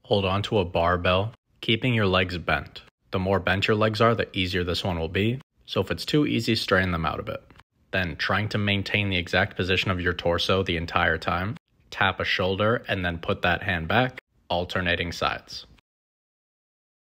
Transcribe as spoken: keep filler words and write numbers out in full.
Hold on to a barbell, keeping your legs bent. The more bent your legs are, the easier this one will be. So if it's too easy, straighten them out a bit. Then, trying to maintain the exact position of your torso the entire time, tap a shoulder and then put that hand back, alternating sides.